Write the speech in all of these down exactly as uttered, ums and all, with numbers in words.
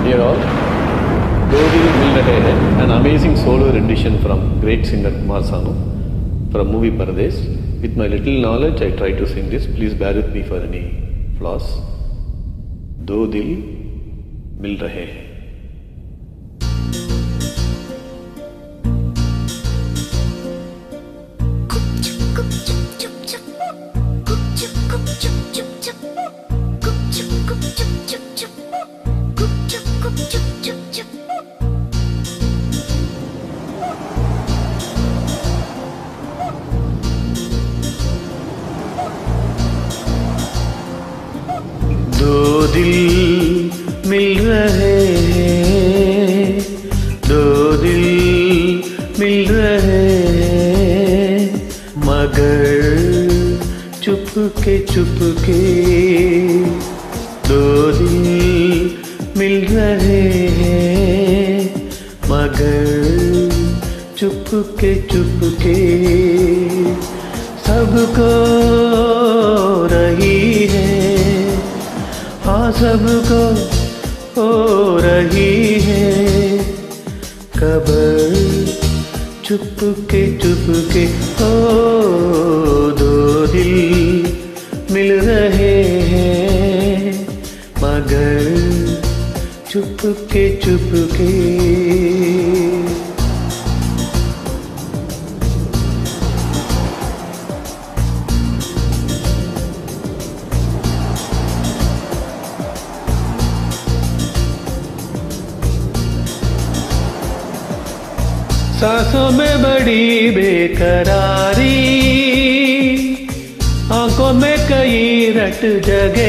Dear all, Do Dil Mil Rahe Hai, an amazing solo rendition from great singer Kumar Sanu from movie Pardesh. With my little knowledge, I try to sing this. Please bear with me for any flaws. Do Dil Mil Rahe Hai. दो दिल मिल रहे हैं, दो दिल मिल रहे हैं, मगर चुपके चुपके दो दिल मिल रहे हैं, मगर चुपके चुपके सबको रही है, हाँ सबको हो रही है खबर चुपके चुपके। ओ दो दिल मिल रहे हैं, मगर चुपके चुपके। सांसों में बड़ी बेकरारी, आंखों में कई रट जगे,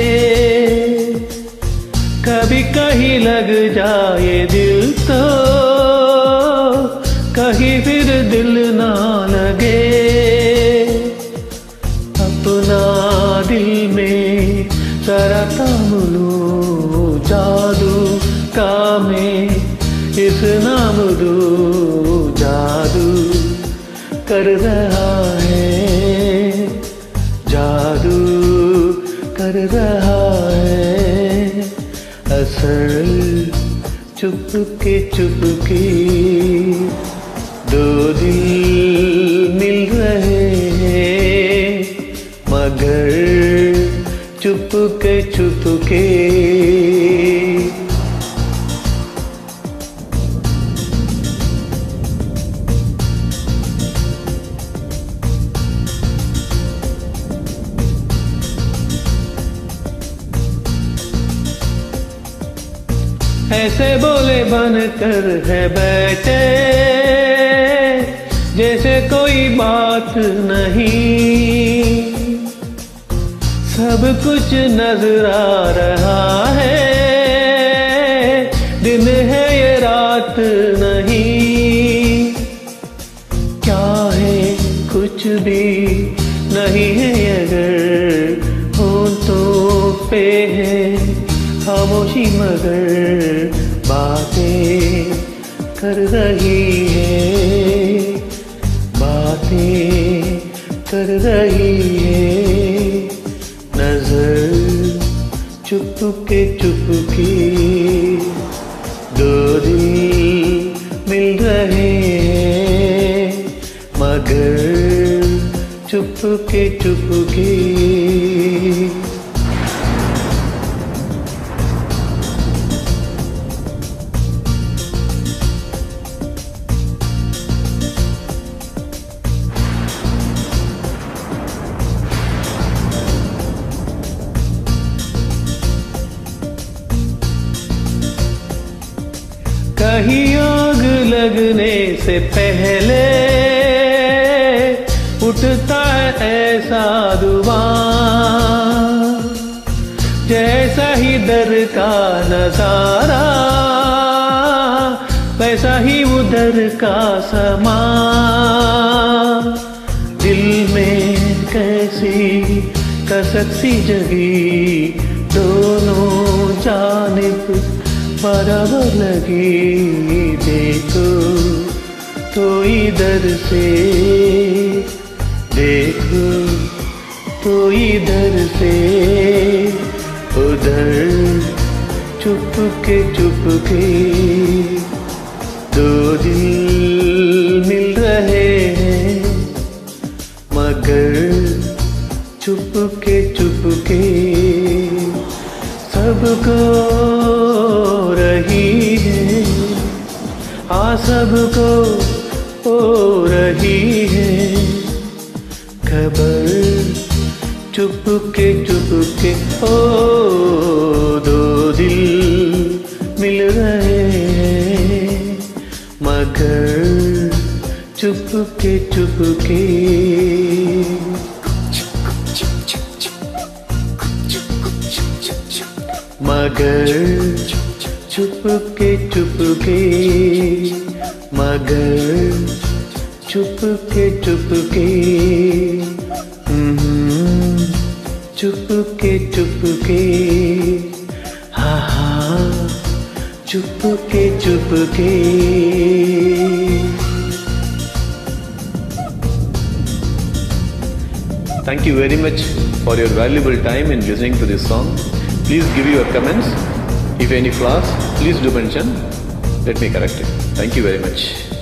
कभी कहीं लग जाए दिल तो कहीं फिर दिल ना लगे। अपना दिल में जरा थाम लूं जादू का मैं इस नाम दो, जादू कर रहा है, जादू कर रहा है, असर चुपके चुपके दो दिल मिल रहे हैं, मगर चुपके चुपके। ऐसे बोले बनकर है बैठे जैसे कोई बात नहीं, सब कुछ नजर आ रहा है, दिन है ये रात नहीं, क्या है कुछ भी नहीं है अगर होंठों पे है खामोशी, मगर बातें कर रही है, बातें कर रही है, नजर चुपके चुपके दो दिल मिल रहे हैं, मगर चुपके चुपके। कहीं आग लगने से पहले उठता है ऐसा धुआं, जैसा ही दर का नजारा वैसा ही उधर का समा, दिल में कैसी कसक सी जगी, दोनों जानिब बराबर लगी, देखो तो इधर से, देखो तो इधर से, उधर चुपके चुपके दो दिल मिल रहे हैं, मगर चुपके चुपके सबको रही है, हाँ सबको हो रही है खबर। चुपके चुपके ओ दो दिल मिल रहे हैं, मगर चुपके चुपके। मगर चुपके चुपके, मगर चुपके चुपके, चुपके चुपके, हाँ हाँ Chupke Chupke. Thank you very much for your valuable time in listening to this song. Please give your comments. If any flaws, please do mention. Let me correct it. Thank you very much.